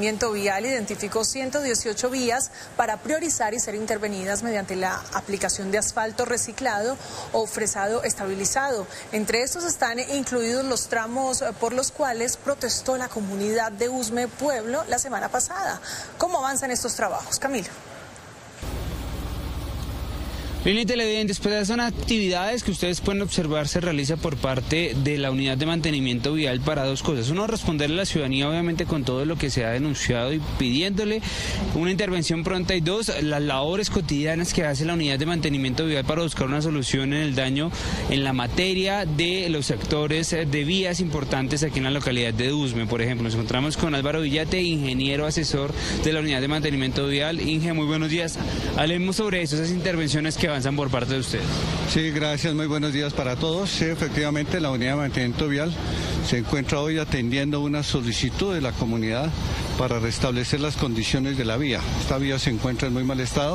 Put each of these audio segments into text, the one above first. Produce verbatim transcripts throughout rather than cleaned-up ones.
Vial identificó ciento dieciocho vías para priorizar y ser intervenidas mediante la aplicación de asfalto reciclado o fresado estabilizado. Entre estos están incluidos los tramos por los cuales protestó la comunidad de Usme Pueblo la semana pasada. ¿Cómo avanzan estos trabajos, Camilo? Línea televidentes, pues son actividades que ustedes pueden observar se realiza por parte de la unidad de mantenimiento vial para dos cosas. Uno, responderle a la ciudadanía obviamente con todo lo que se ha denunciado y pidiéndole una intervención pronta, y dos, las labores cotidianas que hace la unidad de mantenimiento vial para buscar una solución en el daño en la materia de los sectores de vías importantes aquí en la localidad de Usme. Por ejemplo, nos encontramos con Álvaro Villate, ingeniero asesor de la unidad de mantenimiento vial. Inge, muy buenos días. Hablemos sobre eso, esas intervenciones que avanzan por parte de ustedes. Sí, gracias, muy buenos días para todos. Sí, efectivamente, la unidad de mantenimiento vial se encuentra hoy atendiendo una solicitud de la comunidad para restablecer las condiciones de la vía. Esta vía se encuentra en muy mal estado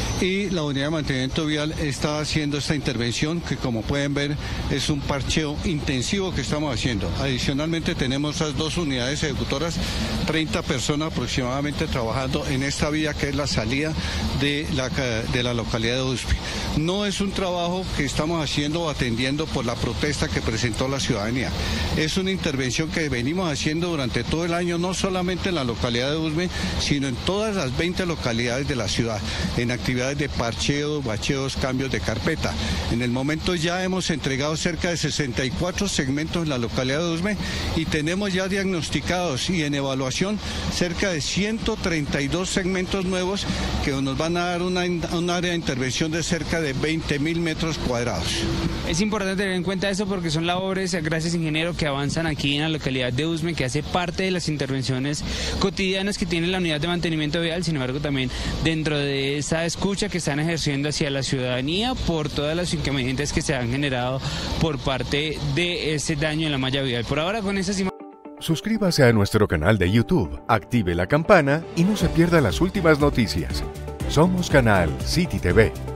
y la unidad de mantenimiento vial está haciendo esta intervención que, como pueden ver, es un parcheo intensivo que estamos haciendo. Adicionalmente tenemos las dos unidades ejecutoras, treinta personas aproximadamente trabajando en esta vía que es la salida de la, de la localidad de Usme. No es un trabajo que estamos haciendo o atendiendo por la protesta que presentó la ciudadanía. Es una intervención que venimos haciendo durante todo el año, no solamente en la localidad de Usme, sino en todas las veinte localidades de la ciudad, en actividades de parcheo, bacheos, cambios de carpeta. En el momento ya hemos entregado cerca de sesenta y cuatro segmentos en la localidad de Usme y tenemos ya diagnosticados y en evaluación cerca de ciento treinta y dos segmentos nuevos que nos van a dar una, un área de intervención de cerca de veinte mil metros cuadrados. Es importante tener en cuenta eso porque son labores, gracias ingeniero, que avanzan aquí en la localidad de Usme, que hace parte de las intervenciones cotidianas que tiene la unidad de mantenimiento vial. Sin embargo, también dentro de esa escucha que están ejerciendo hacia la ciudadanía por todas las inconvenientes que se han generado por parte de ese daño en la malla vial. Por ahora, con esas imágenes. Suscríbase a nuestro canal de YouTube, active la campana y no se pierda las últimas noticias. Somos Canal City T V.